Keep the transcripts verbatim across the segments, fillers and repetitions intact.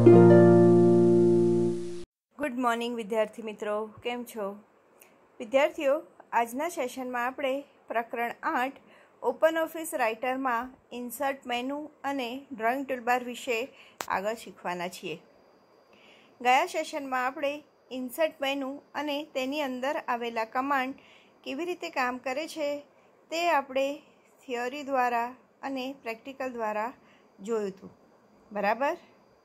Good morning વિદ્યાર્થી મિત્રો, કેમ છો વિદ્યાર્થીઓ? આજના સેશનમાં આપણે પ્રકરણ આઠ ઓપન ઓફિસ રાઇટરમાં ઇન્સર્ટ મેનુ અને ડ્રોઈંગ ટૂલબાર વિશે આગળ શીખવાના છીએ. ગયા સેશનમાં આપણે ઇન્સર્ટ મેનુ અને તેની અંદર આવેલા કમાન્ડ કેવી રીતે કામ કરે છે તે આપણે થિયરી દ્વારા અને પ્રેક્ટિકલ દ્વારા જોયું હતું, બરાબર?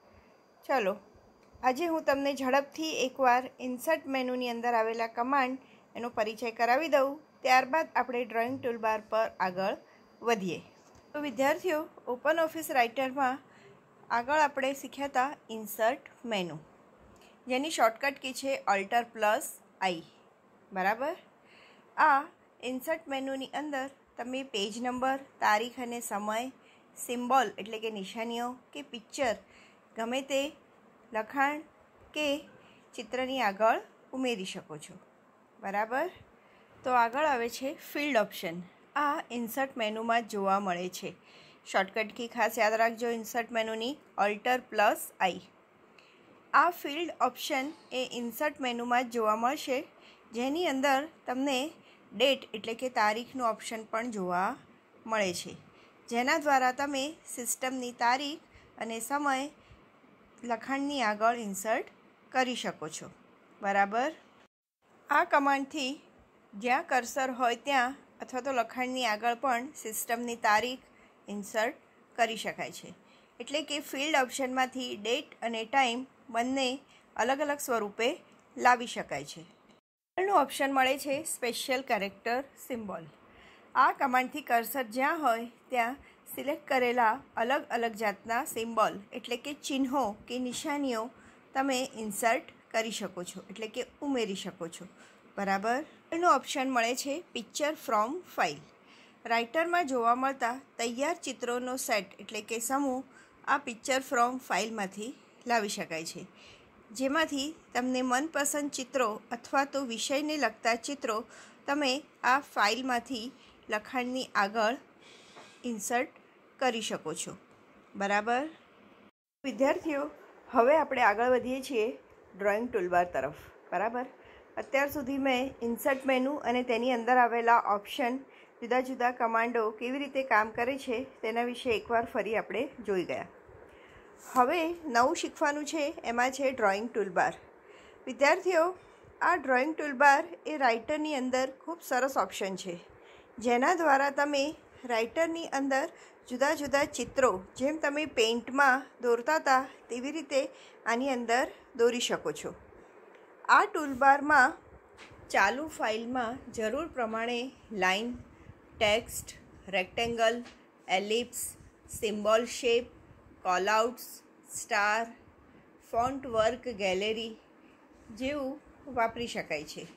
ચલો, આજે હું તમને ઝડપથી એકવાર ઇન્સર્ટ મેનુની અંદર આવેલા કમાન્ડ એનો પરિચય કરાવી દઉં, ત્યારબાદ આપણે ડ્રોઈંગ ટૂલબાર પર આગળ વધીએ. તો વિદ્યાર્થીઓ, ઓપન ઓફિસ રાઇટરમાં આગળ આપણે શીખ્યા હતા ઇન્સર્ટ મેનુ, જેની શોર્ટકટ કી છે ઓલ્ટર પ્લસ આઈ, બરાબર? આ ઇન્સર્ટ મેનુની અંદર તમે પેજ નંબર, તારીખ અને સમય, સિમ્બોલ એટલે કે નિશાનીઓ કે પિક્ચર ગમે તે લખાણ કે ચિત્રની આગળ ઉમેરી શકો છો, બરાબર? તો આગળ આવે છે ફિલ્ડ ઓપ્શન. આ ઇન્સર્ટ મેનુમાં જ જોવા મળે છે. શોર્ટકટ કી ખાસ યાદ રાખજો, ઇન્સર્ટ મેનુની ઓલ્ટર પ્લસ આઈ. આ ફિલ્ડ ઓપ્શન એ ઇન્સર્ટ મેનુમાં જ જોવા મળશે, જેની અંદર તમને ડેટ એટલે કે તારીખનું ઓપ્શન પણ જોવા મળે છે, જેના દ્વારા તમે સિસ્ટમની તારીખ અને સમય લખાણની આગળ ઇન્સર્ટ કરી શકો છો, બરાબર? આ કમાન્ડથી જ્યાં કર્સર હોય ત્યાં અથવા તો લખાણની આગળ પણ સિસ્ટમની તારીખ ઇન્સર્ટ કરી શકાય છે. એટલે કે ફિલ્ડ ઓપ્શનમાંથી ડેટ અને ટાઈમ બંને અલગ અલગ સ્વરૂપે લાવી શકાય છે. આગળનું ઓપ્શન મળે છે સ્પેશિયલ કેરેક્ટર સિમ્બોલ. આ કમાન્ડથી કર્સર જ્યાં હોય ત્યાં સિલેક્ટ કરેલા અલગ અલગ જાતના સિમ્બોલ એટલે કે ચિહ્નો કે નિશાનીઓ તમે ઇન્સર્ટ કરી શકો છો, એટલે કે ઉમેરી શકો છો, બરાબર? એનું ઓપ્શન મળે છે પિક્ચર ફ્રોમ ફાઇલ. રાઇટરમાં જોવા મળતા તૈયાર ચિત્રોનો સેટ એટલે કે સમૂહ આ પિક્ચર ફ્રોમ ફાઇલમાંથી લાવી શકાય છે, જેમાંથી તમને મનપસંદ ચિત્રો અથવા તો વિષયને લગતા ચિત્રો તમે આ ફાઇલમાંથી લખાણની આગળ ઇન્સર્ટ કરી શકો છો, બરાબર? વિદ્યાર્થીઓ, હવે આપણે આગળ વધીએ છીએ ડ્રોઈંગ ટૂલબાર તરફ, બરાબર? અત્યાર સુધી મેં ઇન્સર્ટ મેનુ અને તેની અંદર આવેલા ઓપ્શન, જુદા જુદા કમાન્ડો કેવી રીતે કામ કરે છે તેના વિશે એકવાર ફરી આપણે જોઈ ગયા. હવે નવું શીખવાનું છે, એમાં છે ડ્રોઈંગ ટૂલબાર. વિદ્યાર્થીઓ, આ ડ્રોઈંગ ટૂલબાર એ રાઇટરની અંદર ખૂબ સરસ ઓપ્શન છે, જેના દ્વારા તમે રાઇટરની અંદર જુદા જુદા ચિત્રો, જેમ તમે પેઇન્ટમાં દોરતા હતા તેવી રીતે આની અંદર દોરી શકો છો. આ ટૂલબારમાં ચાલુ ફાઇલમાં જરૂર પ્રમાણે line, text, rectangle, ellipse, symbol shape, callouts, star, font work gallery જેવું વાપરી શકાય છે.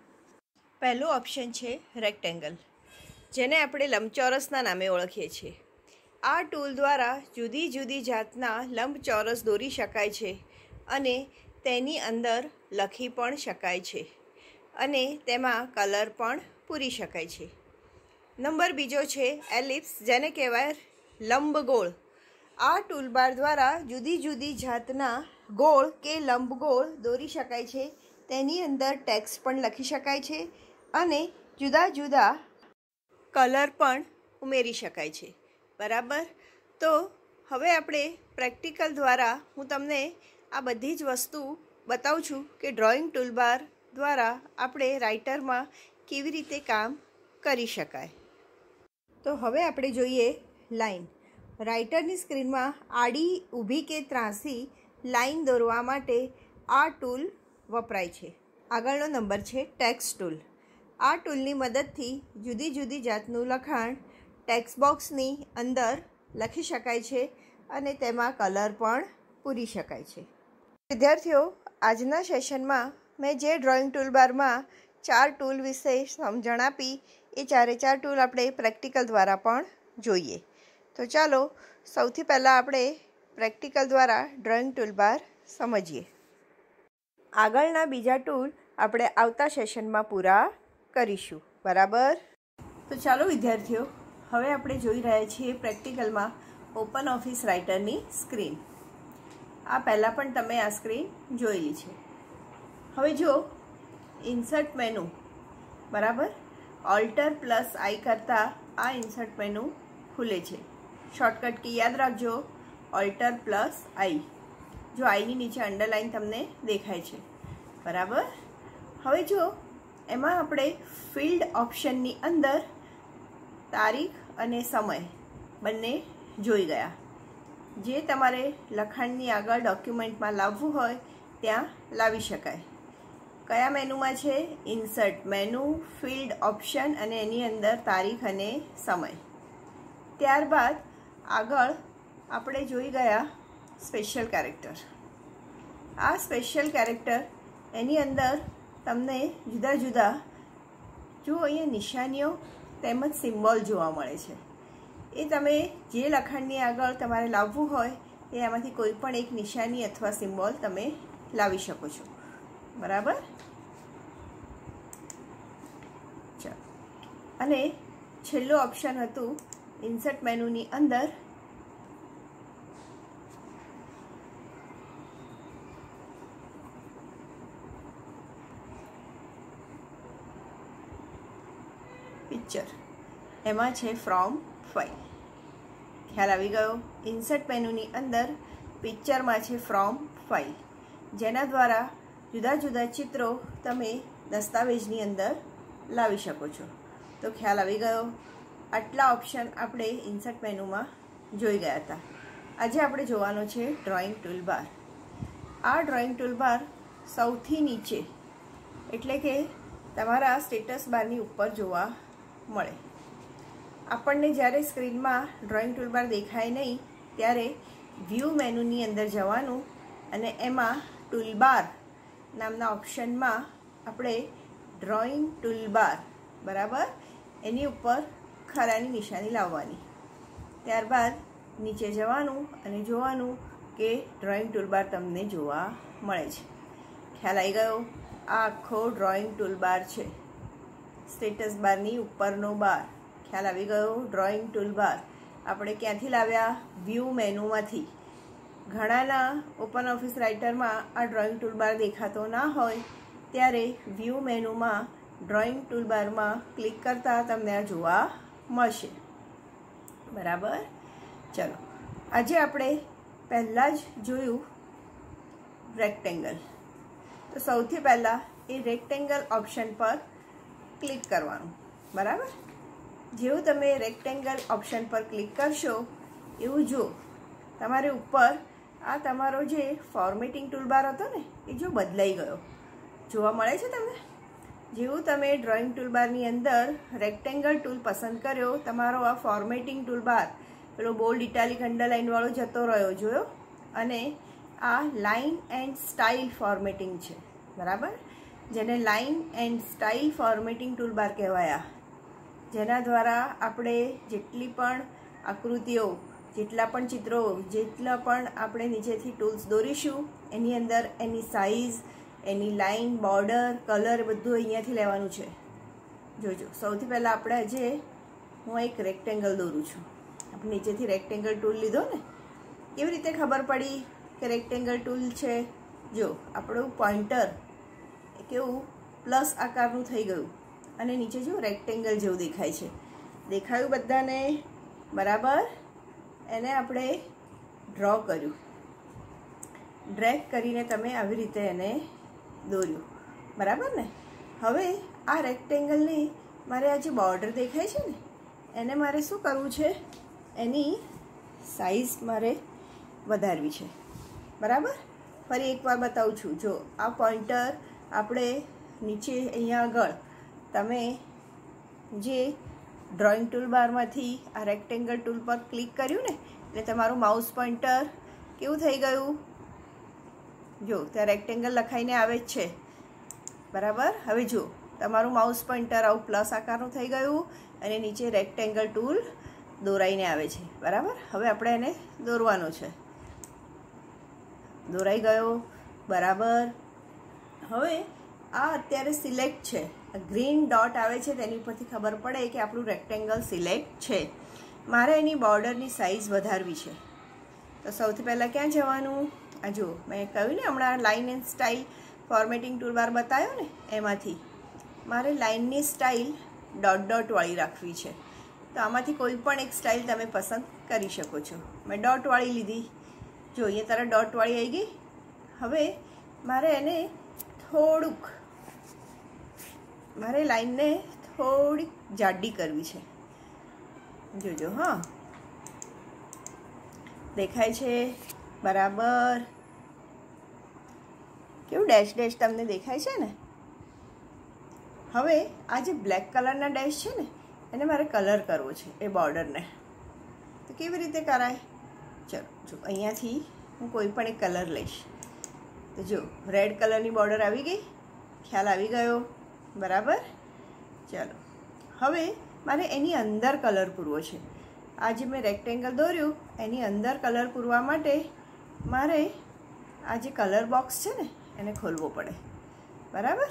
પહેલું ઓપ્શન છે રેક્ટેંગલ, જેને આપણે લંબચોરસના નામે ઓળખીએ છીએ. આ ટૂલ દ્વારા જુદી જુદી જાતના લંબચોરસ દોરી શકાય છે અને તેની અંદર લખી પણ શકાય છે અને તેમાં કલર પણ પૂરી શકાય છે. નંબર બીજો છે એલિપ્સ, જેને કહેવાય લંબગોળ. આ ટૂલબાર દ્વારા જુદી જુદી જાતના ગોળ કે લંબગોળ દોરી શકાય છે, તેની અંદર ટેક્સ્ટ પણ લખી શકાય છે અને જુદા જુદા કલર પણ ઉમેરી શકાય છે, બરાબર? તો હવે આપણે પ્રેક્ટિકલ દ્વારા હું તમને આ બધી જ વસ્તુ બતાવું છું કે ડ્રોઈંગ ટૂલબાર દ્વારા આપણે રાઇટરમાં કેવી રીતે કામ કરી શકાય. તો હવે આપણે જોઈએ લાઇન. રાઇટરની સ્ક્રીનમાં આડી, ઊભી કે ત્રાંસી લાઇન દોરવા માટે આ ટૂલ વપરાય છે. આગળનો નંબર છે ટેક્સ્ટ ટૂલ. આ ટૂલની મદદથી જુદી જુદી જાતનું લખાણ ટેક્સ્ટ બોક્સની અંદર લખી શકાય છે અને તેમાં કલર પણ પૂરી શકાય છે. વિદ્યાર્થીઓ, આજના સેશનમાં મેં જે ડ્રોઈંગ ટૂલબારમાં ચાર ટૂલ વિશે સમજણ આપી, એ ચારે ચાર ટૂલ આપણે પ્રેક્ટિકલ દ્વારા પણ જોઈએ. તો ચાલો સૌથી પહેલાં આપણે પ્રેક્ટિકલ દ્વારા ડ્રોઈંગ ટૂલબાર સમજીએ. આગળના બીજા ટૂલ આપણે આવતા સેશનમાં પૂરા કરીશું, બરાબર? તો ચાલો વિદ્યાર્થીઓ, હવે આપણે જોઈ રહ્યા છીએ પ્રેક્ટિકલમાં ઓપન ઓફિસ રાઇટરની સ્ક્રીન. આ પહેલાં પણ તમે આ સ્ક્રીન જોયેલી છે. હવે જો ઇન્સર્ટ મેનુ બરાબર ઓલ્ટર પ્લસ આઈ કરતાં આ ઇન્સર્ટ મેનુ ખુલે છે. શોર્ટકટ કી યાદ રાખજો, ઓલ્ટર પ્લસ આઈ. જો આઈની નીચે અંડરલાઇન તમને દેખાય છે બરાબર. હવે જો એમાં આપણે ફિલ્ડ ઓપ્શનની અંદર તારીખ અને સમય બંને જોઈ ગયા. જે તમારે લખાણની આગળ ડોક્યુમેન્ટમાં લાવવું હોય ત્યાં લાવી શકાય. કયા મેનુમાં છે? ઇન્સર્ટ મેનુ, ફિલ્ડ ઓપ્શન અને એની અંદર તારીખ અને સમય. ત્યારબાદ આગળ આપણે જોઈ ગયા સ્પેશિયલ કેરેક્ટર. આ સ્પેશિયલ કેરેક્ટર એની અંદર તમને જુદા જુદા જો અહીંયા નિશાનીઓ તેમજ સિમ્બોલ જોવા મળે છે. એ તમે જે લખાણની આગળ તમારે લાવવું હોય એ એમાંથી કોઈ પણ એક નિશાની અથવા સિમ્બોલ તમે લાવી શકો છો બરાબર. ચાલો, અને છેલ્લું ઓપ્શન હતું ઇન્સર્ટ મેનુની અંદર પિક્ચર. એમાં છે ફ્રોમ ફાઇલ. ખ્યાલ આવી ગયો? ઇન્સર્ટ મેનુની અંદર પિક્ચરમાં છે ફ્રોમ ફાઇલ, જેના દ્વારા જુદા જુદા ચિત્રો તમે દસ્તાવેજની અંદર લાવી શકો છો. તો ખ્યાલ આવી ગયો? આટલા ઓપ્શન આપણે ઇન્સર્ટ મેનુમાં જોઈ ગયા હતા. આજે આપણે જોવાનો છે ડ્રોઈંગ ટૂલબાર. આ ડ્રોઈંગ ટૂલબાર સૌથી નીચે એટલે કે તમારા સ્ટેટસ બારની ઉપર જોવા મળે. આપણને જ્યારે સ્ક્રીનમાં ડ્રોઈંગ ટૂલબાર દેખાય નહીં ત્યારે વ્યૂ મેનુની અંદર જવાનું અને એમાં ટૂલબાર નામના ઓપ્શનમાં આપણે ડ્રોઈંગ ટૂલબાર બરાબર એની ઉપર ખરાની નિશાની લાવવાની. ત્યારબાદ નીચે જવાનું અને જોવાનું કે ડ્રોઈંગ ટૂલબાર તમને જોવા મળે છે. ખ્યાલ આવી ગયો? આ આખો ડ્રોઈંગ ટૂલબાર છે, સ્ટેટસ બારની ઉપરનો બાર. ખ્યાલ આવી ગયો? ડ્રોઈંગ ટૂલબાર આપણે ક્યાંથી લાવ્યા? વ્યૂ મેનુમાંથી. ઘણાના ઓપન ઓફિસ રાઇટરમાં આ ડ્રોઈંગ ટૂલબાર દેખાતો ના હોય ત્યારે વ્યૂ મેનુમાં ડ્રોઈંગ ટૂલબારમાં ક્લિક કરતાં તમને આ જોવા મળશે બરાબર. ચલો, આજે આપણે પહેલાં જ જોયું રેક્ટેંગલ. તો સૌથી પહેલાં એ રેક્ટેંગલ ઓપ્શન પર ક્લિક કરવાનું બરાબર. જેવું તમે રેક્ટેંગલ ઓપ્શન પર ક્લિક કરશો એવું જો તમારે ઉપર આ તમારો જે ફોર્મેટિંગ ટૂલબાર હતો ને એ જો બદલાઈ ગયો જોવા મળે છે તમને. જેવું તમે ડ્રોઈંગ ટૂલબારની અંદર રેક્ટેંગલ ટૂલ પસંદ કર્યો, તમારો આ ફોર્મેટિંગ ટૂલબાર પેલો બોલ્ડ ઇટાલિક અંડરલાઇનવાળો જતો રહ્યો જોયો. અને આ લાઇન એન્ડ સ્ટાઇલ ફોર્મેટિંગ છે બરાબર, જેને line and style formatting toolbar કહેવાયા. જેના દ્વારા આપણે જેટલી પણ આકૃતિઓ, જેટલા પણ ચિત્રો, જેટલા પણ આપણે નીચેથી ટૂલ્સ દોરીશું એની અંદર એની સાઇઝ, એની લાઇન, બોર્ડર, કલર બધું અહીંયાથી લેવાનું છે. જોજો, સૌથી પહેલાં આપણે આજે હું એક રેક્ટેંગલ દોરું છું. આપણે નીચેથી રેક્ટેંગલ ટૂલ લીધો ને, કેવી રીતે ખબર પડી કે રેક્ટેંગલ ટૂલ છે? જો આપણું પોઇન્ટર કેવું પ્લસ આકારનું થઈ ગયું અને નીચે જો રેક્ટેંગલ જેવું દેખાય છે. દેખાયું બધાને બરાબર? એને આપણે ડ્રો કર્યું. ડ્રેગ કરીને તમે આવી રીતે એને દોર્યું બરાબર ને. હવે આ રેક્ટેંગલની મારે આ જે બોર્ડર દેખાય છે ને એને મારે શું કરવું છે? એની સાઈઝ મારે વધારવી છે બરાબર. ફરી એકવાર બતાવું છું. જો આ પોઇન્ટર આપણે નીચે અહીંયા આગળ તમે જે ડ્રોઈંગ ટૂલબારમાંથી આ રેક્ટેંગલ ટૂલ પર ક્લિક કર્યું ને એટલે તમારું માઉસ પોઇન્ટર કેવું થઈ ગયું? જો ત્યાં રેક્ટેંગલ લખાઈને આવે જ છે બરાબર. હવે જો તમારું માઉસ પોઇન્ટર આવું પ્લસ આકારનું થઈ ગયું અને નીચે રેક્ટેંગલ ટૂલ દોરાઈને આવે છે બરાબર. હવે આપણે એને દોરવાનો છે. દોરાઈ ગયો બરાબર. હવે આ અત્યારે સિલેક્ટ છે, ગ્રીન ડોટ આવે છે તેની ઉપરથી ખબર પડે કે આપણું રેક્ટેંગલ સિલેક્ટ છે. મારે એની બોર્ડરની સાઇઝ વધારવી છે. તો સૌથી પહેલાં ક્યાં જવાનું? આ જુઓ મેં કહ્યું ને હમણાં line and style formatting toolbar બતાવ્યો ને, એમાંથી મારે લાઇનની સ્ટાઇલ ડોટ ડોટવાળી રાખવી છે. તો આમાંથી કોઈ પણ એક સ્ટાઇલ તમે પસંદ કરી શકો છો. મેં ડોટવાળી લીધી. જો અહીંયા તારા ડોટવાળી આવી ગઈ. હવે મારે એને થોડુંક મારે લાઈનને થોડીક જાડી કરવી છે. જોજો હા, દેખાય છે બરાબર? કેવું ડેશ ડેશ તમને દેખાય છે ને? હવે આ જે બ્લેક કલરના ડેશ છે ને, એને મારે કલર કરવો છે એ બોર્ડરને. તો કેવી રીતે કરાય? ચલો જો અહીંયાથી હું કોઈ પણ એક કલર લઈશ. તો જો રેડ કલરની બોર્ડર આવી ગઈ, ખ્યાલ આવી ગયો બરાબર? ચલો હવે મારે એની અંદર કલર પૂરવો છે. આ જે મેં રેક્ટેંગલ દોર્યું એની અંદર કલર પૂરવા માટે મારે આ જે કલર બોક્સ છે ને એને ખોલવો પડે બરાબર?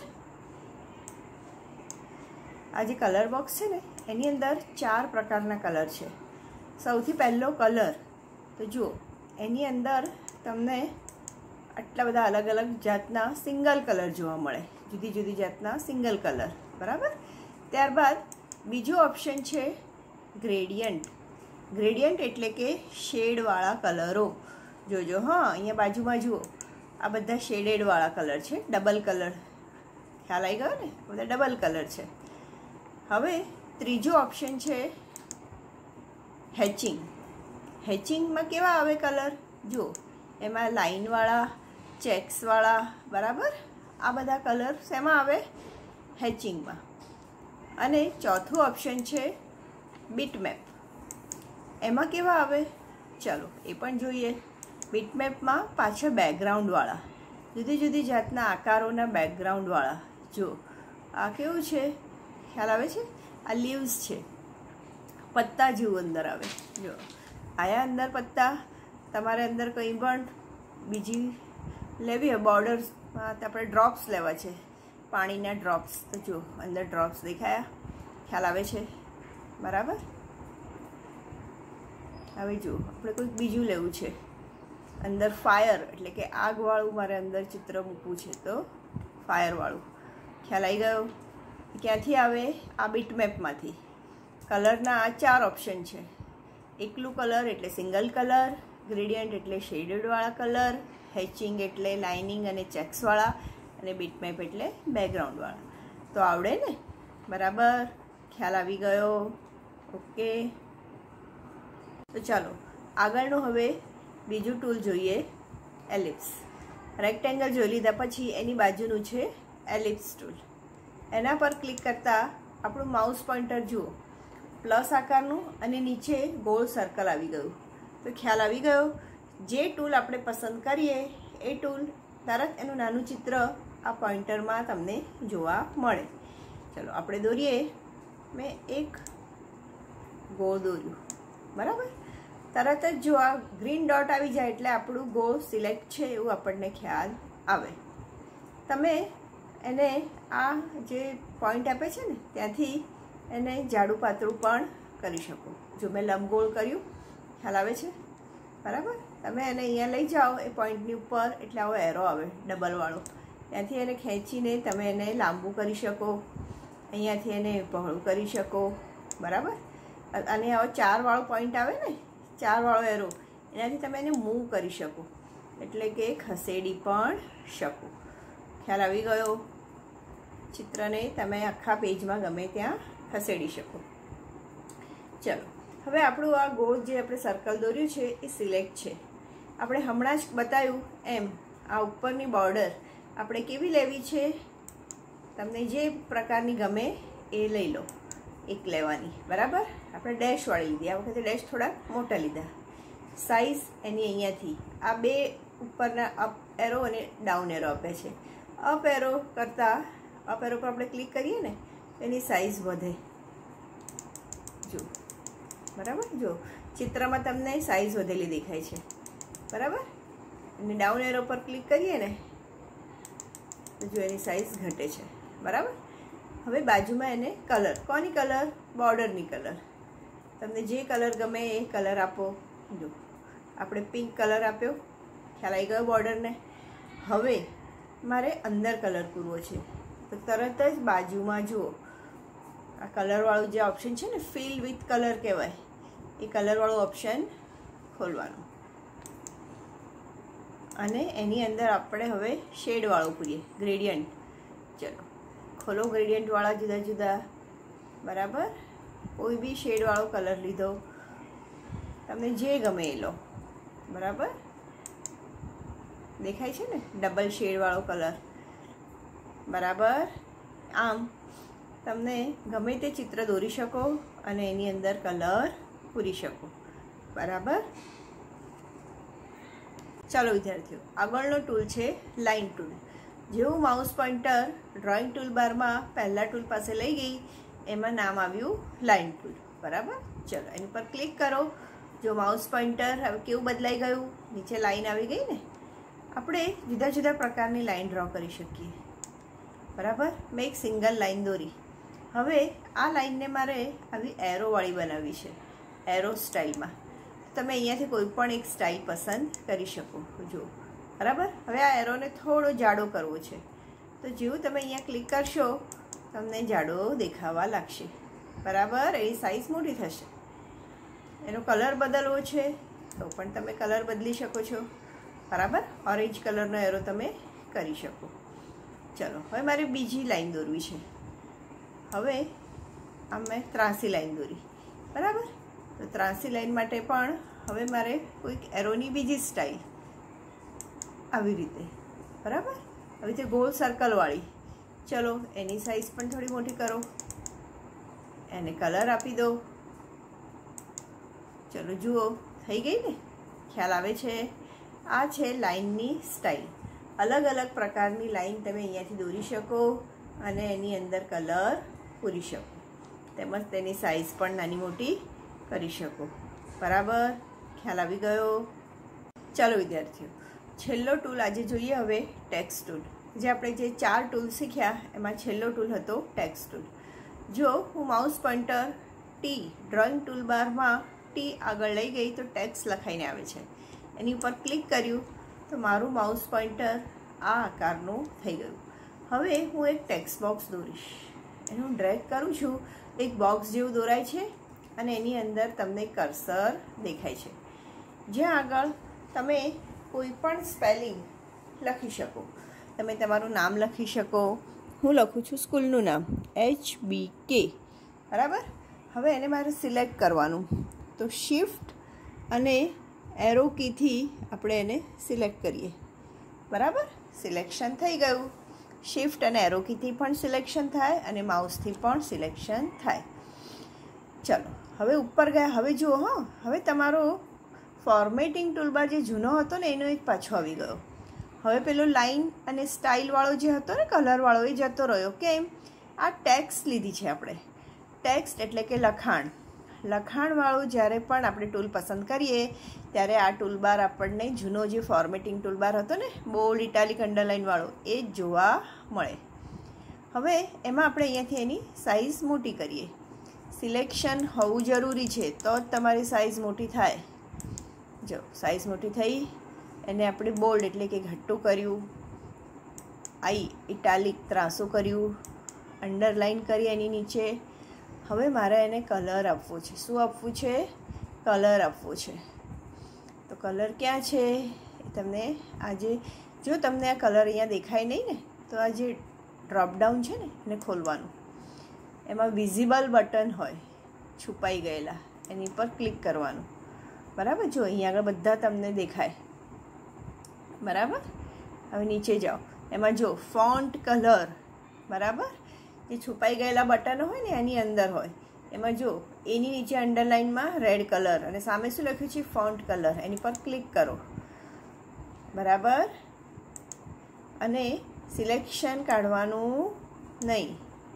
આ જે કલર બોક્સ છે ને એની અંદર ચાર પ્રકારના કલર છે. સૌથી પહેલો કલર તો જુઓ, એની અંદર તમને આટલા બધા અલગ અલગ જાતના સિંગલ કલર જોવા મળે, જુદી જુદી જાતના સિંગલ કલર બરાબર? ત્યારબાદ બીજો ઓપ્શન છે ગ્રેડિયન્ટ. ગ્રેડિયન્ટ એટલે કે શેડવાળા કલરો. જોજો હા, અહીંયા બાજુમાં જુઓ, આ બધા શેડેડવાળા કલર છે, ડબલ કલર. ખ્યાલ આવી ગયો ને? બધા ડબલ કલર છે. હવે ત્રીજો ઓપ્શન છે હેચિંગ. હેચિંગમાં કેવા આવે કલર? જુઓ, એમાં લાઇનવાળા, ચેક્સવાળા બરાબર? આ બધા કલર શેમાં આવે? હેચિંગમાં. અને ચોથું ઓપ્શન છે બીટમેપ. એમાં કેવા આવે? ચલો એ પણ જોઈએ. બીટમેપમાં પાછળ બેકગ્રાઉન્ડવાળા, જુદી જુદી જાતના આકારોના બેકગ્રાઉન્ડવાળા. જો આ કેવું છે? ખ્યાલ આવે છે? આ લીવ્સ છે, પત્તા જેવું અંદર આવે. જો આયા અંદર પત્તા. તમારે અંદર કંઈ પણ બીજી લેવી હોય બોર્ડર્સમાં, તો આપણે ડ્રોપ્સ લેવા છે, પાણીના ડ્રોપ્સ. તો જો અંદર ડ્રોપ્સ દેખાયા, ખ્યાલ આવે છે બરાબર? હવે જુઓ, આપણે કોઈક બીજું લેવું છે, અંદર ફાયર એટલે કે આગવાળું મારે અંદર ચિત્ર મૂકવું છે, તો ફાયરવાળું. ખ્યાલ આવી ગયો? ક્યાંથી આવે? આ બીટમેપમાંથી. કલરના આ ચાર ઓપ્શન છે. એકલું કલર એટલે સિંગલ કલર, ગ્રેડિયન્ટ એટલે શેડેડવાળા કલર, હેચિંગ એટલે લાઇનિંગ અને ચેક્સવાળા, અને બીટમેપ એટલે બેકગ્રાઉન્ડવાળા. તો આવડે ને બરાબર? ખ્યાલ આવી ગયો? ઓકે. તો ચાલો આગળનું હવે બીજું ટૂલ જોઈએ, એલિપ્સ. રેક્ટેંગલ જોઈ લીધા પછી એની બાજુનું છે એલિપ્સ ટૂલ. એના પર ક્લિક કરતાં આપણું માઉસ પોઇન્ટર જુઓ, પ્લસ આકારનું અને નીચે ગોળ સર્કલ આવી ગયું. તો ખ્યાલ આવી ગયો? જે ટૂલ આપણે પસંદ કરીએ એ ટૂલ તરત એનું નાનું ચિત્ર આ પોઇન્ટરમાં તમને જોવા મળે. ચલો આપણે દોરીએ. મેં એક ગોળ દોર્યું બરાબર? તરત જ જો આ ગ્રીન ડોટ આવી જાય એટલે આપણું ગોળ સિલેક્ટ છે એવું આપણને ખ્યાલ આવે. તમે એને આ જે પોઈન્ટ આપે છે ને ત્યાંથી એને જાડું પાતળું પણ કરી શકો. જો મેં લંબગોળ કર્યું, ખ્યાલ આવે છે બરાબર? તમે એને અહીંયા લઈ જાઓ એ પોઈન્ટની ઉપર એટલે આવો એરો આવે ડબલવાળો, ત્યાંથી એને ખેંચીને તમે એને લાંબુ કરી શકો, અહીંયાથી એને પહોળું કરી શકો બરાબર? અને આવો ચારવાળો પોઈન્ટ આવે ને, ચારવાળો એરો, એનાથી તમે એને મૂવ કરી શકો, એટલે કે ખસેડી પણ શકો. ખ્યાલ આવી ગયો? ચિત્રને તમે આખા પેજમાં ગમે ત્યાં ખસેડી શકો. ચલો હવે આપણું આ ગોળ જે આપણે સર્કલ દોર્યું છે એ સિલેક્ટ છે. આપણે હમણાં જ બતાવ્યું એમ આ ઉપરની બોર્ડર આપણે કેવી લેવી છે? તમને જે પ્રકારની ગમે એ લઈ લો, એક લેવાની બરાબર? આપણે ડેશવાળી લીધી, આ વખતે ડેશ થોડા મોટા લીધા. સાઇઝ એની અહીંયાથી આ બે ઉપરના અપ એરો અને ડાઉન એરો આપે છે. અપ એરો કરતાં અપ એરો પર આપણે ક્લિક કરીએ ને એની સાઇઝ વધે. જો બરાબર? જો ચિત્રમાં તમને સાઇઝ વધેલી દેખાય છે બરાબર? અને ડાઉન એરો પર ક્લિક કરીએ ને તો જો એની સાઇઝ ઘટે છે બરાબર? હવે બાજુમાં એને કલર, કોની કલર? બોર્ડરની કલર. તમને જે કલર ગમે એ કલર આપો. જો આપણે પિંક કલર આપ્યો, ખ્યાલ આવી ગયો બોર્ડરને. હવે મારે અંદર કલર પૂરવો છે, તો તરત જ બાજુમાં જુઓ આ કલરવાળું જે ઓપ્શન છે ને, ફિલ વિથ કલર કહેવાય, એ કલરવાળું ઓપ્શન ખોલવાનું અને એની અંદર આપણે હવે શેડવાળું પૂરીએ, ગ્રેડિયન્ટ. ચલો ખોલો ગ્રેડિયન્ટવાળા જુદા જુદા. બરાબર, કોઈ બી શેડવાળો કલર લીધો, તમને જે ગમે એ લો. બરાબર, દેખાય છે ને ડબલ શેડવાળો કલર. બરાબર, આમ તમને ગમે તે ચિત્ર દોરી શકો અને એની અંદર કલર પૂરી શકો. બરાબર, ચાલો વિદ્યાર્થીઓ, આગળનો ટૂલ છે લાઇન ટૂલ. જેવું માઉસ પોઇન્ટર ડ્રોઈંગ ટૂલ બારમાં પહેલા ટૂલ પાસે લઈ ગઈ, એમાં નામ આવ્યું લાઇન ટૂલ. બરાબર, ચલો એની પર ક્લિક કરો. જો માઉસ પોઇન્ટર હવે કેવું બદલાઈ ગયું, નીચે લાઈન આવી ગઈ ને. આપણે જુદા જુદા પ્રકારની લાઈન ડ્રો કરી શકીએ. બરાબર, મેં એક સિંગલ લાઈન દોરી. હવે આ લાઈનને મારે આવી એરોવાળી બનાવવી છે, એરો સ્ટાઇલમાં. તમે અહીંયાથી કોઈ પણ એક સ્ટાઇલ પસંદ કરી શકો. જુઓ, બરાબર. હવે આ એરોને થોડો જાડો કરવો છે, તો જેવું તમે અહીંયા ક્લિક કરશો તમને જાડો દેખાવા લાગશે. બરાબર, એની સાઇઝ મોટી થશે. એનો કલર બદલવો છે તો પણ તમે કલર બદલી શકો છો. બરાબર, ઓરેન્જ કલરનો એરો તમે કરી શકો. ચલો હવે મારે બીજી લાઈન દોરવી છે. હવે આમ મેં ત્રાસી લાઈન દોરી. બરાબર, તો ત્રાસી લાઈન માટે પણ હવે મારે કોઈક એરોની બીજી સ્ટાઇલ આવી રીતે. બરાબર, આવી રીતે ગોળ સર્કલવાળી. ચલો એની સાઈઝ પણ થોડી મોટી કરો, એને કલર આપી દો. ચલો જુઓ, થઈ ગઈ ને, ખ્યાલ આવે છે. આ છે લાઈનની સ્ટાઇલ. અલગ અલગ પ્રકારની લાઈન તમે અહીંયાથી દોરી શકો અને એની અંદર કલર પૂરી શકો, તેમજ તેની સાઈઝ પણ નાની મોટી કરી શકો. બરાબર, ખ્યાલ આવી ગયો. ચાલો વિદ્યાર્થીઓ, છેલ્લો ટૂલ આજે જોઈએ હવે ટેક્સ્ટ ટૂલ. જે આપણે જે ચાર ટૂલ શીખ્યા એમાં છેલ્લો ટૂલ હતો ટેક્સ્ટ ટૂલ. જો હું mouse pointer T drawing tool બારમાં ટી આગળ લઈ ગઈ તો ટેક્સ્ટ લખાઈને આવે છે. એની ઉપર ક્લિક કર્યું તો મારું માઉસ પોઇન્ટર આ આકારનું થઈ ગયું. હવે હું એક ટેક્સ્ટ બોક્સ દોરીશ. એનું ડ્રેગ કરું છું, એક બોક્સ જેવું દોરાય છે અને એની અંદર તમને કર્સર દેખાય છે, જ્યાં આગળ તમે કોઈ પણ સ્પેલિંગ લખી શકો. તમે તમારું નામ લખી શકો. હું લખું છું સ્કૂલનું નામ, એચ બી કે. બરાબર, હવે એને મારે સિલેક્ટ કરવાનું, તો શિફ્ટ અને એરો કીથી આપણે એને સિલેક્ટ કરીએ. બરાબર, સિલેક્શન થઈ ગયું. શિફ્ટ અને એરો કીથી પણ સિલેક્શન થાય અને માઉસથી પણ સિલેક્શન થાય. ચલો હવે ઉપર ગયા. હવે જુઓ, હા હવે તમારો ફોર્મેટિંગ ટૂલબાર જે જૂનો હતો ને એનો એક પાછો આવી ગયો. હવે પેલો લાઈન અને સ્ટાઇલવાળો જે હતો ને, કલરવાળો, એ જતો રહ્યો. કેમ? આ ટેક્સ્ટ લીધી છે આપણે. ટેક્સ્ટ એટલે કે લખાણ. લખાણવાળું જ્યારે પણ આપણે ટૂલ પસંદ કરીએ ત્યારે આ ટૂલબાર આપણને જૂનો જે ફોર્મેટિંગ ટૂલબાર હતો ને, બોલ્ડ, ઇટાલિક, અંડરલાઇનવાળો, એ જ જોવા મળે. હવે એમાં આપણે અહીંયાથી એની સાઇઝ મોટી કરીએ. સિલેક્શન હોવું જરૂરી છે તો જ તમારી સાઇઝ મોટી થાય. જો સાઇઝ મોટી થઈ, એને આપણે બોલ્ડ એટલે કે ઘટ્ટું કર્યું, આઈ ઇટાલિક ત્રાસું કર્યું, અંડરલાઇન કરી એની નીચે. હવે મારે એને કલર આપવો છે. શું આપવું છે? કલર આપવો છે. તો કલર ક્યાં છે એ તમને આજે, જો તમને આ કલર અહીંયા દેખાય નહીં ને, તો આ જે ડ્રોપડાઉન છે ને એને ખોલવાનું. એમાં વિઝિબલ બટન હોય છુપાઈ ગયેલા, એની પર ક્લિક કરવાનું. બરાબર, જો અહીંયા આગળ બધા તમને દેખાય. બરાબર, હવે નીચે જાઓ. એમાં જો ફોન્ટ કલર, બરાબર, જે છુપાઈ ગયેલા બટનો હોય ને એની અંદર હોય. એમાં જો એની નીચે અંડરલાઇનમાં રેડ કલર અને સામે શું લખ્યું છે? Font colour. એની પર ક્લિક કરો. બરાબર, અને સિલેક્શન કાઢવાનું નહીં.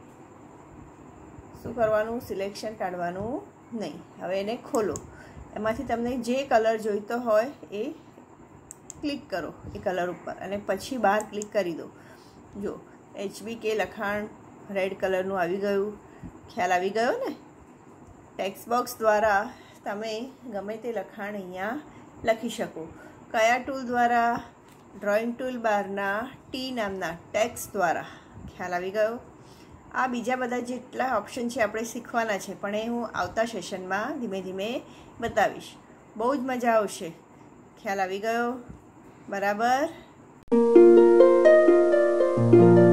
શું કરવાનું? સિલેક્શન કાઢવાનું નહીં. હવે એને ખોલો. એમાંથી તમને જે કલર જોઈતો હોય એ ક્લિક કરો એ કલર ઉપર અને પછી બહાર ક્લિક કરી દો. જો એચબી કે લખાણ રેડ કલરનું આવી ગયું. ખ્યાલ આવી ગયો ને? ટેક્સ્ટ બોક્સ દ્વારા તમે ગમે તે લખાણ અહીંયા લખી શકો. કયા ટૂલ દ્વારા? ડ્રોઈંગ ટૂલ બારના ટી નામના ટેક્સ દ્વારા. ખ્યાલ આવી ગયો? આ બીજા બધા જેટલા ઓપ્શન છે આપણે શીખવાના છે, પણ એ હું આવતા સેશનમાં ધીમે ધીમે બતાવીશ. બહુ જ મજા આવશે. ખ્યાલ આવી ગયો? બરાબર.